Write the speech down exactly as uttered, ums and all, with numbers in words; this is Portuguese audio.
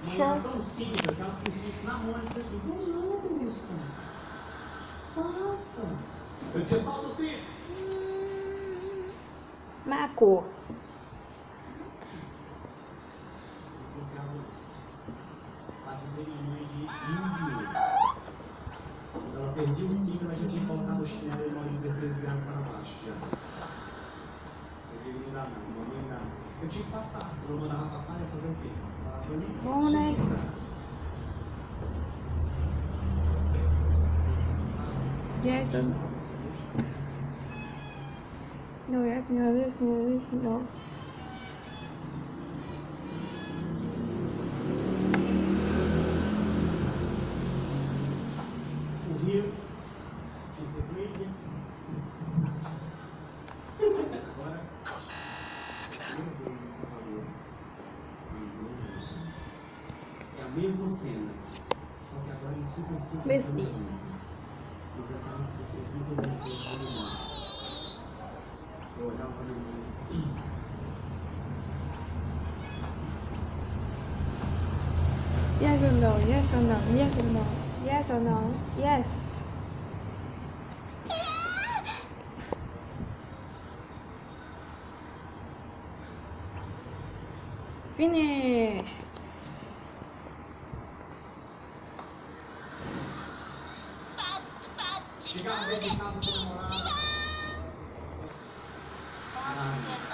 Sure. Tão simples, aquela princípio na mão, e disse assim, vamos, Wilson. Passa. Eu dizia, solta o cinto. Marco. Ela perdia o cinto, ela já tinha colocado o chinelo e o marido de três graus para baixo já. Eu digo, não dá não, não ia dar. Eu tinha que passar. Quando eu mandava passar, ia fazer o quê? Bom, né? Yes, no, yes, no, yes, no, yes, no. O Rio, Intermediate. Agora, é a mesma cena, só que agora em super, super. Bestie. Os detalhes que vocês não podem ter. Eu olhava para o mundo. Yes or no? Yes or no? Yes or no? Yes or no? Yes. Finish. Chegava dentro de casa com a namorada.